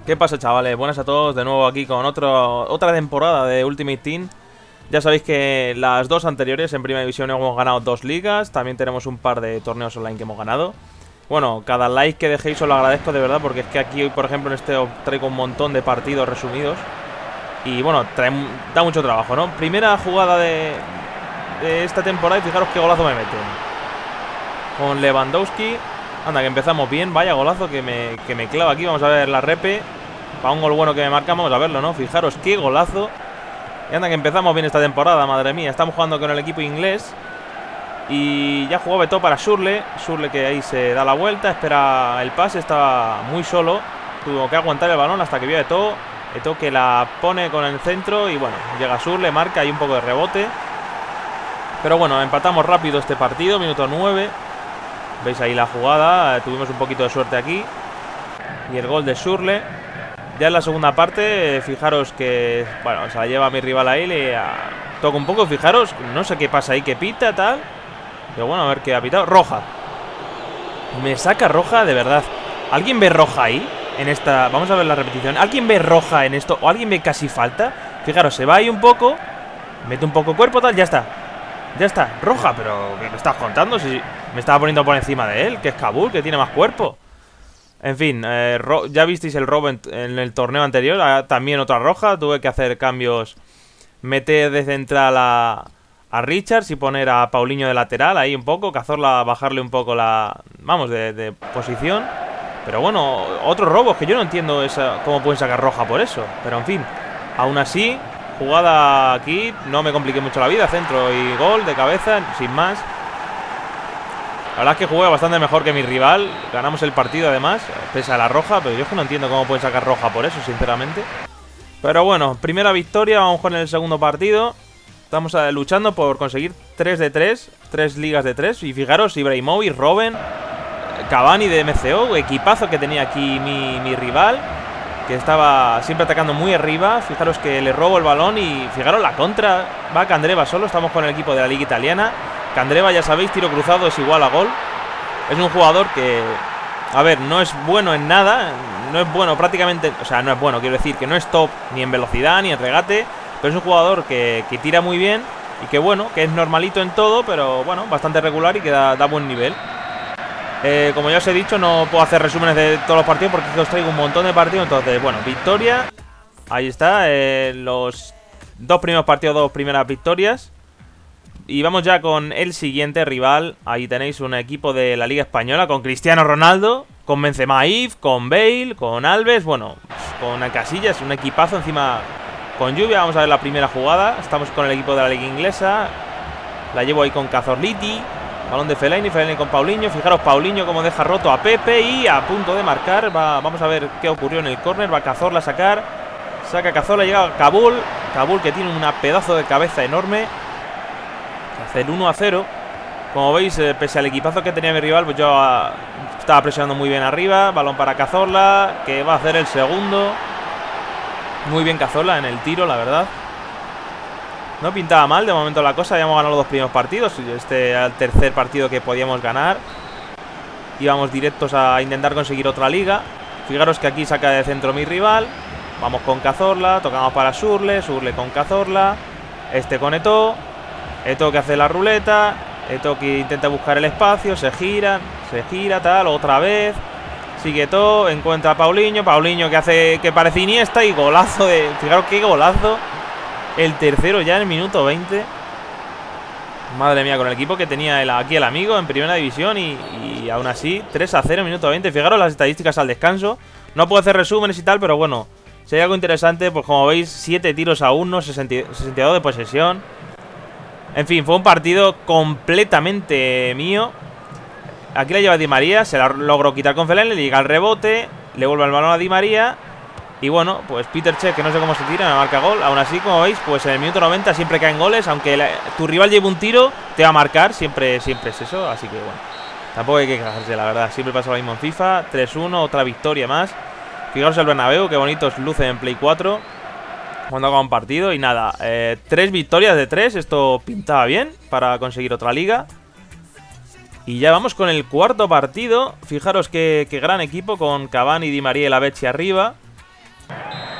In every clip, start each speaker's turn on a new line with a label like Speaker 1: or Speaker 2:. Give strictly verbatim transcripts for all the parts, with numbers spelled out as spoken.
Speaker 1: ¿Qué pasa, chavales? Buenas a todos, de nuevo aquí con otro, otra temporada de Ultimate Team. Ya sabéis que las dos anteriores en Primera División hemos ganado dos ligas. También tenemos un par de torneos online que hemos ganado. Bueno, cada like que dejéis os lo agradezco de verdad, porque es que aquí, por ejemplo, en este os traigo un montón de partidos resumidos. Y bueno, trae, da mucho trabajo, ¿no? Primera jugada de, de esta temporada y fijaros qué golazo me meten. Con Lewandowski. Anda, que empezamos bien. Vaya golazo que me, que me clava aquí. Vamos a ver la repe. Para un gol bueno que me marca, vamos a verlo, ¿no? Fijaros qué golazo. Y anda, que empezamos bien esta temporada, madre mía. Estamos jugando con el equipo inglés. Y ya jugó Beto para Surle. Surle que ahí se da la vuelta, espera el pase. Estaba muy solo. Tuvo que aguantar el balón hasta que vio a Beto. Beto que la pone con el centro. Y bueno, llega Surle, marca. Hay un poco de rebote. Pero bueno, empatamos rápido este partido. Minuto nueve. Veis ahí la jugada, tuvimos un poquito de suerte aquí. Y el gol de Surle. Ya en la segunda parte, fijaros que, bueno, se la lleva a mi rival ahí, le a... toca un poco, fijaros, no sé qué pasa ahí, que pita, tal. Pero bueno, a ver qué ha pitado. Roja. Me saca roja, de verdad. ¿Alguien ve roja ahí? En esta, vamos a ver la repetición. ¿Alguien ve roja en esto? ¿O alguien ve casi falta? Fijaros, se va ahí un poco, mete un poco cuerpo, tal, ya está. Ya está, roja, pero ¿qué me estás contando? Si me estaba poniendo por encima de él, que es Kabul, que tiene más cuerpo. En fin, eh, ya visteis el robo en, en el torneo anterior, ah, también otra roja. Tuve que hacer cambios, meter de central a, a Richards y poner a Paulinho de lateral, ahí un poco, Cazorla bajarle un poco la, vamos, de, de posición. Pero bueno, otros robos que yo no entiendo esa, cómo pueden sacar roja por eso. Pero en fin, aún así... Jugada aquí, no me compliqué mucho la vida. Centro y gol de cabeza, sin más. La verdad es que jugué bastante mejor que mi rival. Ganamos el partido además, pese a la roja. Pero yo es que no entiendo cómo pueden sacar roja por eso, sinceramente. Pero bueno, primera victoria, vamos con el segundo partido. Estamos uh, luchando por conseguir tres de tres, tres ligas de tres. Y fijaros, Ibrahimovic, Robben, Cavani de M C O, equipazo que tenía aquí mi, mi rival, que estaba siempre atacando muy arriba. Fijaros que le robo el balón y fijaros la contra. Va Candreva solo, estamos con el equipo de la Liga Italiana. Candreva, ya sabéis, tiro cruzado es igual a gol. Es un jugador que, a ver, no es bueno en nada. No es bueno prácticamente, o sea, no es bueno, quiero decir que no es top ni en velocidad ni en regate. Pero es un jugador que, que tira muy bien y que bueno, que es normalito en todo, pero bueno, bastante regular y que da, da buen nivel. Eh, como ya os he dicho, no puedo hacer resúmenes de todos los partidos porque os traigo un montón de partidos. Entonces, bueno, victoria. Ahí está, eh, los dos primeros partidos, dos primeras victorias. Y vamos ya con el siguiente rival. Ahí tenéis un equipo de la Liga Española con Cristiano Ronaldo, con Benzema If, con Bale, con Alves, bueno, con Casillas, un equipazo encima con lluvia. Vamos a ver la primera jugada. Estamos con el equipo de la Liga Inglesa. La llevo ahí con Cazorliti. Balón de Fellaini, Fellaini con Paulinho. Fijaros Paulinho como deja roto a Pepe y a punto de marcar. Va, vamos a ver qué ocurrió en el córner. Va Cazorla a sacar. Saca Cazorla, llega Kabul. Kabul que tiene una pedazo de cabeza enorme. Hace el uno a cero. Como veis, eh, pese al equipazo que tenía mi rival, pues yo uh, estaba presionando muy bien arriba. Balón para Cazorla, que va a hacer el segundo. Muy bien Cazorla en el tiro, la verdad. No pintaba mal de momento la cosa. Ya hemos ganado los dos primeros partidos. Este era el tercer partido que podíamos ganar. Íbamos directos a intentar conseguir otra liga. Fijaros que aquí saca de centro mi rival. Vamos con Cazorla. Tocamos para Surle. Surle con Cazorla. Este con Eto'o. Eto'o que hace la ruleta. Eto'o que intenta buscar el espacio. Se gira. Se gira tal. Otra vez. Sigue Eto'o. Encuentra a Paulinho. Paulinho que hace que parece Iniesta. Y golazo de... Fijaros qué golazo. El tercero ya en el minuto veinte. Madre mía, con el equipo que tenía el, aquí el amigo en primera división. Y, y aún así, tres a cero en minuto veinte. Fijaros las estadísticas al descanso. No puedo hacer resúmenes y tal, pero bueno, si hay algo interesante, pues como veis, siete tiros a uno, sesenta y dos de posesión. En fin, fue un partido completamente mío. Aquí la lleva Di María. Se la logró quitar con Fellaini. Le llega el rebote. Le vuelve el balón a Di María. Y bueno, pues Peter Cech, que no sé cómo se tira, me marca gol. Aún así, como veis, pues en el minuto noventa siempre caen goles. Aunque la, tu rival lleve un tiro, te va a marcar. Siempre, siempre es eso. Así que bueno, tampoco hay que quejarse, la verdad. Siempre pasa lo mismo en FIFA. tres uno, otra victoria más. Fijaros el Bernabéu, qué bonitos luce en Play cuatro cuando haga un partido. Y nada, eh, tres victorias de tres. Esto pintaba bien para conseguir otra liga. Y ya vamos con el cuarto partido. Fijaros qué, qué gran equipo con Cavani, Di María y la Becchi arriba.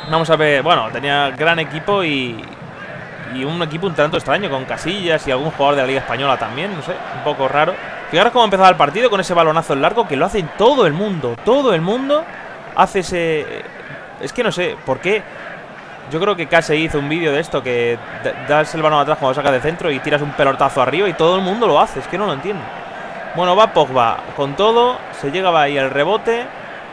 Speaker 1: Vamos a ver, bueno, tenía gran equipo y, y un equipo un tanto extraño, con Casillas y algún jugador de la Liga Española también, no sé, un poco raro. Fijaros cómo empezaba el partido con ese balonazo en largo, que lo hacen todo el mundo, todo el mundo hace ese... Es que no sé, ¿por qué? Yo creo que Case hizo un vídeo de esto, que das el balón atrás cuando sacas de centro y tiras un pelotazo arriba y todo el mundo lo hace, es que no lo entiendo. Bueno, va Pogba con todo, se llega ahí el rebote,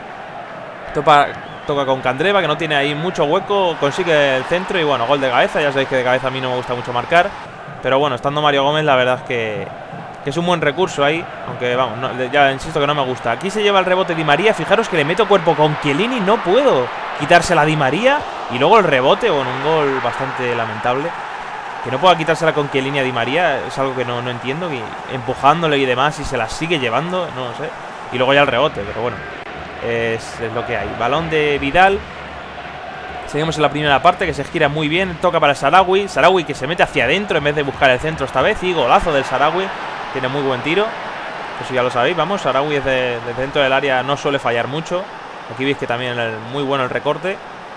Speaker 1: topa... Toca con Candreva, que no tiene ahí mucho hueco. Consigue el centro y bueno, gol de cabeza. Ya sabéis que de cabeza a mí no me gusta mucho marcar, pero bueno, estando Mario Gómez, la verdad es que, que es un buen recurso ahí. Aunque vamos, no, ya insisto que no me gusta. Aquí se lleva el rebote Di María. Fijaros que le meto cuerpo con Chiellini. No puedo quitársela a Di María. Y luego el rebote, bueno, un gol bastante lamentable. Que no pueda quitársela con Chiellini a Di María es algo que no, no entiendo. Que empujándole y demás, y se la sigue llevando, no lo sé. Y luego ya el rebote, pero bueno, Es, es lo que hay. Balón de Vidal. Seguimos en la primera parte, que se gira muy bien. Toca para el Sarawi. Sarawi que se mete hacia adentro en vez de buscar el centro esta vez. Y golazo del Sarawi. Tiene muy buen tiro. Eso ya lo sabéis. Vamos, Sarawi es de, de dentro del área, no suele fallar mucho. Aquí veis que también es muy bueno el recorte,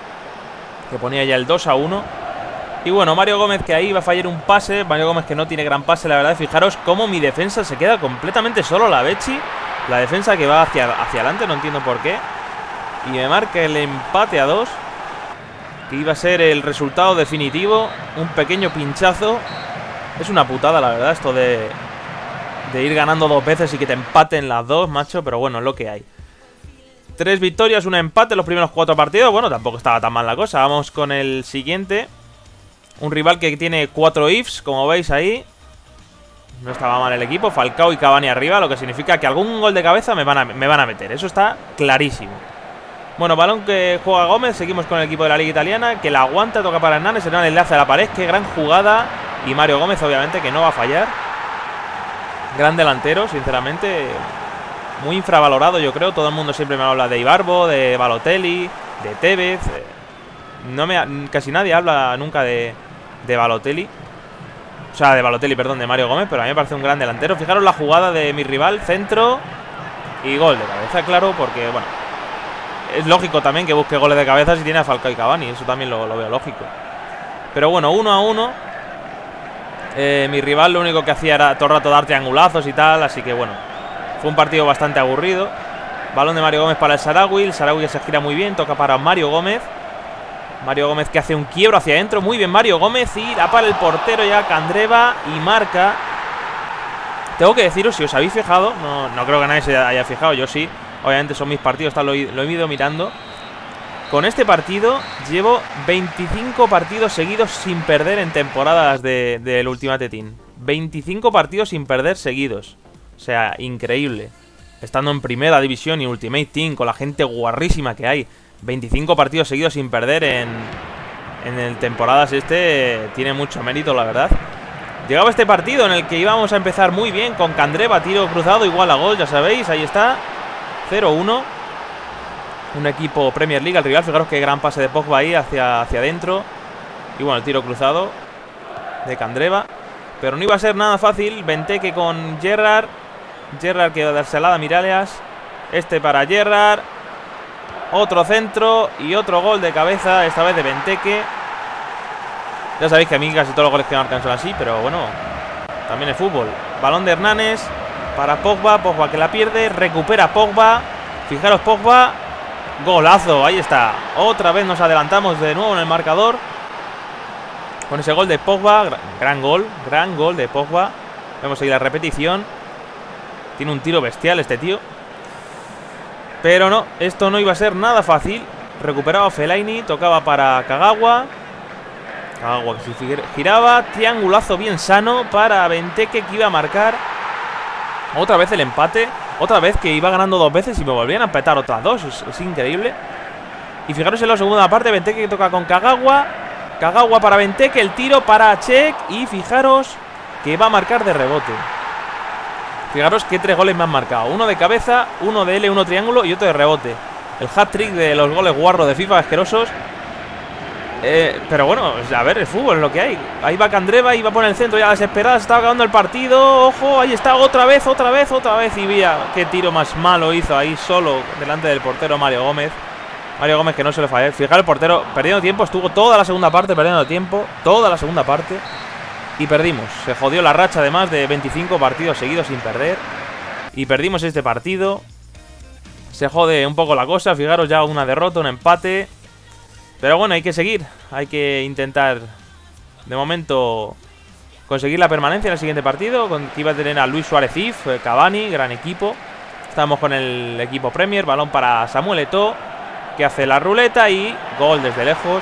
Speaker 1: que ponía ya el dos a uno. Y bueno, Mario Gómez, que ahí va a fallar un pase. Mario Gómez, que no tiene gran pase, la verdad. Fijaros cómo mi defensa se queda completamente solo. La Becci, la defensa que va hacia, hacia adelante, no entiendo por qué. Y me marca el empate a dos, que iba a ser el resultado definitivo. Un pequeño pinchazo. Es una putada, la verdad, esto de, de ir ganando dos veces y que te empaten las dos, macho. Pero bueno, es lo que hay. Tres victorias, un empate en los primeros cuatro partidos. Bueno, tampoco estaba tan mal la cosa. Vamos con el siguiente. Un rival que tiene cuatro ifs, como veis ahí. No estaba mal el equipo. Falcao y Cavani arriba, lo que significa que algún gol de cabeza me van a, me van a meter. Eso está clarísimo. Bueno, balón que juega Gómez. Seguimos con el equipo de la Liga Italiana, que la aguanta, toca para Hernández. Hernández le hace a la pared. Qué gran jugada. Y Mario Gómez, obviamente, que no va a fallar. Gran delantero, sinceramente. Muy infravalorado, yo creo. Todo el mundo siempre me habla de Ibarbo, de Balotelli, de Tevez. No me, casi nadie habla nunca de, de Balotelli. O sea, de Balotelli, perdón, de Mario Gómez. Pero a mí me parece un gran delantero. Fijaros la jugada de mi rival. Centro y gol de cabeza, claro, porque, bueno, es lógico también que busque goles de cabeza si tiene a Falcao y Cavani. Eso también lo, lo veo lógico. Pero bueno, uno a uno. eh, Mi rival lo único que hacía era todo el rato dar triangulazos y tal. Así que bueno, fue un partido bastante aburrido. Balón de Mario Gómez para el Sarawi. El Sarawi que se gira muy bien. Toca para Mario Gómez. Mario Gómez que hace un quiebro hacia adentro. Muy bien Mario Gómez. Y la para el portero ya Candreva. Y marca. Tengo que deciros, si os habéis fijado, no, no creo que nadie se haya fijado, yo sí. Obviamente son mis partidos, tal, lo, lo he ido mirando. Con este partido llevo veinticinco partidos seguidos sin perder en temporadas del de, Ultimate Team. veinticinco partidos sin perder seguidos. O sea, increíble. Estando en primera división y Ultimate Team, con la gente guarrísima que hay. veinticinco partidos seguidos sin perder en, en el temporadas este. Tiene mucho mérito, la verdad. Llegaba este partido en el que íbamos a empezar muy bien con Candreva, tiro cruzado, igual a gol, ya sabéis, ahí está. cero uno. Un equipo Premier League, el rival, fijaros qué gran pase de Pogba ahí hacia, hacia adentro. Y bueno, el tiro cruzado de Candreva. Pero no iba a ser nada fácil. Benteke con Gerrard. Gerrard que va a dársela a Mirallas. Este para Gerrard. Otro centro y otro gol de cabeza, esta vez de Benteke. Ya sabéis que a mí casi todos los goles que marcan son así, pero bueno, también es fútbol. Balón de Hernández para Pogba. Pogba que la pierde, recupera Pogba. Fijaros Pogba. Golazo, ahí está. Otra vez nos adelantamos de nuevo en el marcador con ese gol de Pogba. Gran, gran gol, gran gol de Pogba. Vemos ahí la repetición. Tiene un tiro bestial este tío. Pero no, esto no iba a ser nada fácil. Recuperaba Fellaini, tocaba para Kagawa. Kagawa que se giraba. Triangulazo bien sano para Benteke, que iba a marcar otra vez el empate. Otra vez que iba ganando dos veces y me volvían a petar otras dos. Es, es increíble. Y fijaros en la segunda parte, Benteke que toca con Kagawa. Kagawa para Benteke, el tiro para Cech. Y fijaros que va a marcar de rebote. Fijaros que tres goles me han marcado. Uno de cabeza, uno de L, uno triángulo y otro de rebote. El hat-trick de los goles guarros de FIFA, asquerosos. Eh, pero bueno, a ver, el fútbol es lo que hay. Ahí va Candreva, iba a poner el centro ya desesperada. Se estaba acabando el partido. Ojo, ahí está, otra vez, otra vez, otra vez. Y vía, qué tiro más malo hizo ahí solo delante del portero Mario Gómez. Mario Gómez que no se le falla. Fijar el portero perdiendo tiempo. Estuvo toda la segunda parte perdiendo tiempo. Toda la segunda parte. Y perdimos. Se jodió la racha además de veinticinco partidos seguidos sin perder. Y perdimos este partido. Se jode un poco la cosa. Fijaros ya una derrota, un empate. Pero bueno, hay que seguir. Hay que intentar de momento conseguir la permanencia en el siguiente partido. Con, que iba a tener a Luis Suárez If, Cavani, gran equipo. Estamos con el equipo Premier. Balón para Samuel Eto'o, que hace la ruleta y gol desde lejos.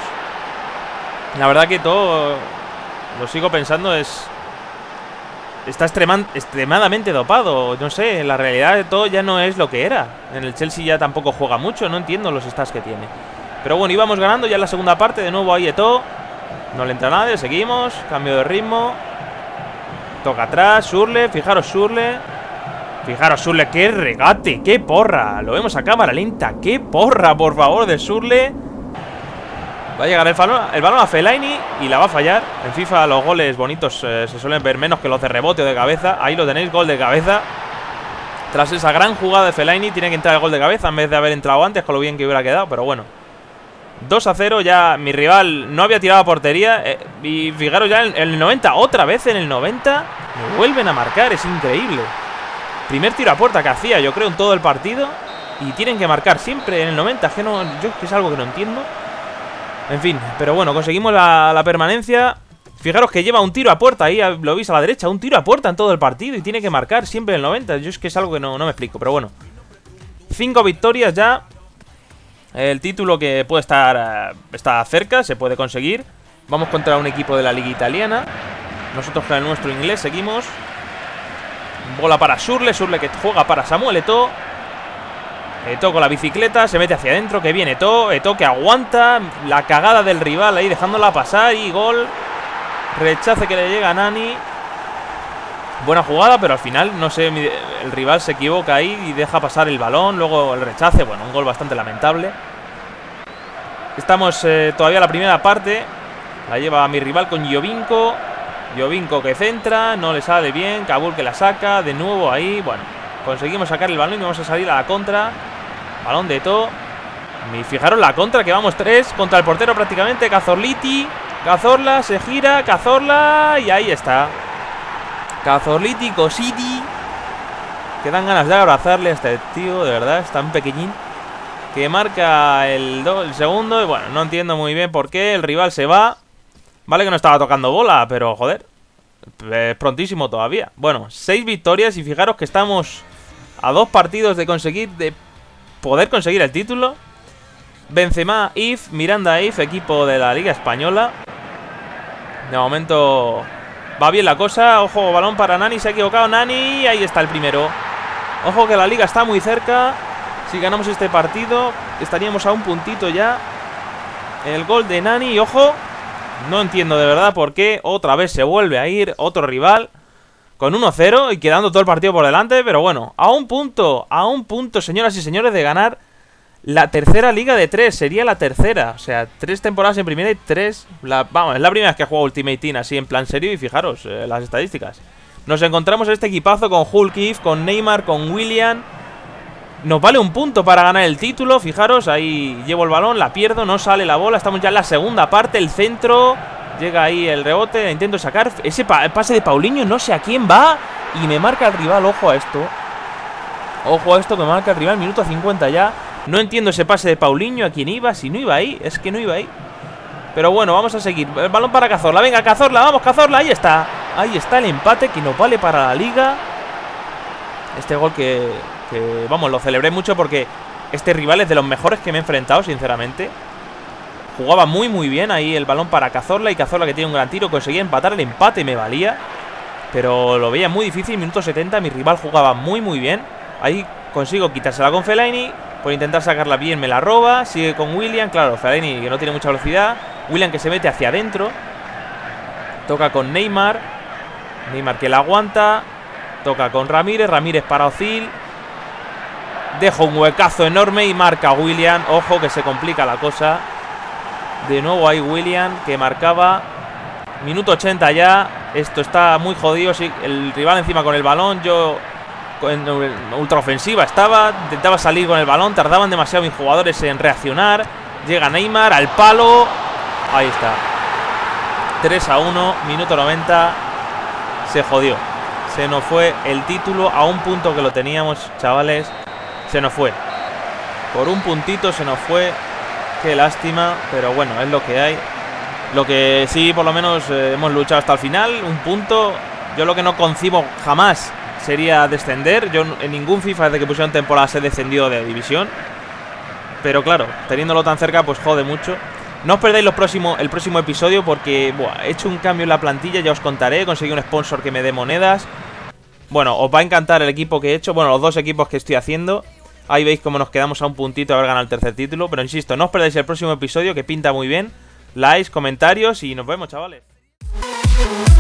Speaker 1: La verdad que todo, lo sigo pensando, es... Está extreman, extremadamente dopado. No sé, la realidad de todo ya no es lo que era. En el Chelsea ya tampoco juega mucho. No entiendo los stats que tiene. Pero bueno, íbamos ganando ya en la segunda parte. De nuevo ahí Eto'o. No le entra nadie, seguimos. Cambio de ritmo. Toca atrás, Schürrle. Fijaros Schürrle. Fijaros Schürrle, qué regate, qué porra. Lo vemos a cámara lenta. Qué porra, por favor, de Schürrle. Va a llegar el balón, el balón a Fellaini y la va a fallar. En FIFA los goles bonitos eh, se suelen ver menos que los de rebote o de cabeza. Ahí lo tenéis, gol de cabeza. Tras esa gran jugada de Fellaini tiene que entrar el gol de cabeza en vez de haber entrado antes, con lo bien que hubiera quedado, pero bueno. dos a cero, ya mi rival no había tirado a portería. eh, Y fijaros ya en el noventa, otra vez en el noventa me vuelven a marcar, es increíble. Primer tiro a puerta que hacía, yo creo, en todo el partido. Y tienen que marcar siempre en el noventa, que no, yo que es algo que no entiendo. En fin, pero bueno, conseguimos la, la permanencia. Fijaros que lleva un tiro a puerta ahí, lo veis a la derecha, un tiro a puerta en todo el partido y tiene que marcar siempre en el noventa. Yo es que es algo que no, no me explico, pero bueno. Cinco victorias ya. El título que puede estar está cerca, se puede conseguir. Vamos contra un equipo de la liga italiana. Nosotros con el nuestro inglés seguimos. Bola para Schürrle, Schürrle que juega para Samuel Eto'o. Eto'o con la bicicleta, se mete hacia adentro, que viene Eto'o, Eto'o que aguanta la cagada del rival ahí dejándola pasar y gol. Rechace que le llega a Nani. Buena jugada, pero al final, no sé, el rival se equivoca ahí y deja pasar el balón, luego el rechace, bueno, un gol bastante lamentable. Estamos eh, todavía en la primera parte, la lleva mi rival con Giovinco. Giovinco que centra, no le sale bien, Kabul que la saca, de nuevo ahí, bueno. Conseguimos sacar el balón y vamos a salir a la contra. Balón de Eto'o. Y fijaros la contra, que vamos tres contra el portero prácticamente. Cazorliti. Cazorla, se gira. Cazorla. Y ahí está. Cazorliti, Cositi. Que dan ganas de abrazarle a este tío, de verdad. Es tan pequeñín. Que marca el, do, el segundo. Y bueno, no entiendo muy bien por qué. El rival se va. Vale que no estaba tocando bola, pero joder. Es prontísimo todavía. Bueno, seis victorias y fijaros que estamos a dos partidos de conseguir, de poder conseguir el título. Benzema If, Miranda If, equipo de la Liga Española. De momento va bien la cosa. Ojo, balón para Nani, se ha equivocado Nani. Ahí está el primero. Ojo que la Liga está muy cerca. Si ganamos este partido estaríamos a un puntito ya. El gol de Nani, ojo. No entiendo de verdad por qué otra vez se vuelve a ir otro rival con uno cero y quedando todo el partido por delante. Pero bueno, a un punto, a un punto, señoras y señores, de ganar la tercera liga de tres. Sería la tercera, o sea, tres temporadas en primera y tres la, vamos, es la primera vez que juego Ultimate Team así en plan serio. Y fijaros eh, las estadísticas. Nos encontramos este equipazo con Hulk If, con Neymar, con William. Nos vale un punto para ganar el título. Fijaros, ahí llevo el balón, la pierdo, no sale la bola. Estamos ya en la segunda parte, el centro. Llega ahí el rebote, intento sacar. Ese pa pase de Paulinho, no sé a quién va. Y me marca el rival, ojo a esto. Ojo a esto que me marca el rival, minuto cincuenta ya. No entiendo ese pase de Paulinho, a quién iba. Si no iba ahí, es que no iba ahí. Pero bueno, vamos a seguir. El balón para Cazorla, venga Cazorla, vamos Cazorla, ahí está. Ahí está el empate que nos vale para la liga. Este gol que... que, vamos, lo celebré mucho porque este rival es de los mejores que me he enfrentado, sinceramente. Jugaba muy muy bien ahí el balón para Cazorla. Y Cazorla que tiene un gran tiro, conseguía empatar el empate y me valía. Pero lo veía muy difícil, minuto setenta, mi rival jugaba muy muy bien. Ahí consigo quitársela con Fellaini. Por intentar sacarla bien me la roba. Sigue con William, claro, Fellaini que no tiene mucha velocidad. William que se mete hacia adentro. Toca con Neymar. Neymar que la aguanta. Toca con Ramírez, Ramírez para Ozil. Deja un huecazo enorme y marca William. Ojo que se complica la cosa. De nuevo hay William que marcaba. Minuto ochenta ya. Esto está muy jodido. Sí, el rival encima con el balón. Yo en ultraofensiva estaba, intentaba salir con el balón, tardaban demasiado mis jugadores en reaccionar. Llega Neymar al palo. Ahí está. tres a uno, minuto noventa. Se jodió. Se nos fue el título a un punto que lo teníamos, chavales. Se nos fue. Por un puntito se nos fue. Qué lástima, pero bueno, es lo que hay. Lo que sí, por lo menos, eh, hemos luchado hasta el final. Un punto. Yo lo que no concibo jamás sería descender. Yo en ningún FIFA desde que pusieron temporadas he descendido de división. Pero claro, teniéndolo tan cerca, pues jode mucho. No os perdáis los próximos, el próximo episodio porque buah, he hecho un cambio en la plantilla, ya os contaré. Conseguí un sponsor que me dé monedas. Bueno, os va a encantar el equipo que he hecho. Bueno, los dos equipos que estoy haciendo. Ahí veis cómo nos quedamos a un puntito de haber ganado el tercer título. Pero insisto, no os perdáis el próximo episodio que pinta muy bien. Likes, comentarios y nos vemos, chavales.